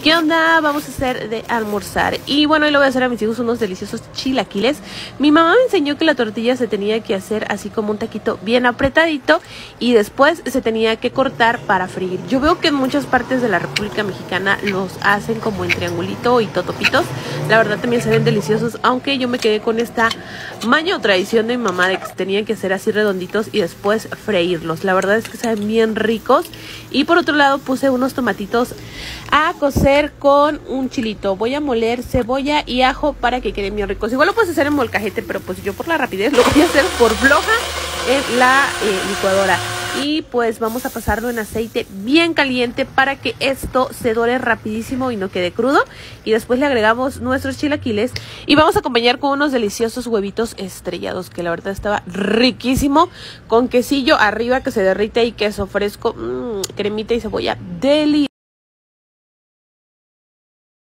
¿Qué onda? Vamos a hacer de almorzar. Y bueno, hoy le voy a hacer a mis hijos unos deliciosos chilaquiles. Mi mamá me enseñó que la tortilla se tenía que hacer así como un taquito bien apretadito y después se tenía que cortar para freír. Yo veo que en muchas partes de la República Mexicana los hacen como en triangulito y totopitos. La verdad también se ven deliciosos, aunque yo me quedé con esta maña o tradición de mi mamá de que se tenían que hacer así redonditos y después freírlos. La verdad es que saben bien ricos. Y por otro lado puse unos tomatitos a cocer con un chilito. Voy a moler cebolla y ajo para que queden bien ricos. Igual lo puedes hacer en molcajete, pero pues yo por la rapidez lo voy a hacer por floja en la licuadora. Y pues vamos a pasarlo en aceite bien caliente para que esto se dore rapidísimo y no quede crudo. Y después le agregamos nuestros chilaquiles y vamos a acompañar con unos deliciosos huevitos estrellados, que la verdad estaba riquísimo, con quesillo arriba que se derrite y queso fresco, cremita y cebolla deliciosa.